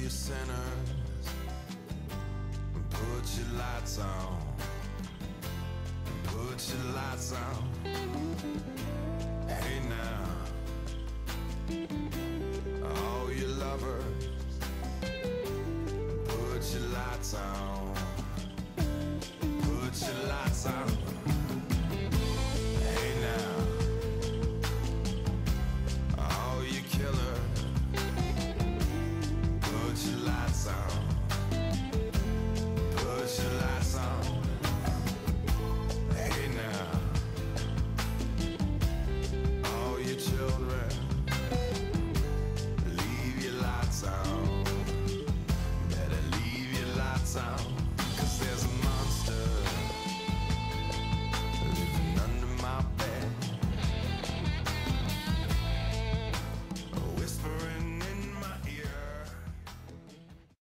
you sinners, put your lights on. Put your lights on. Hey now, all you lovers, put your lights on. Put your lights on.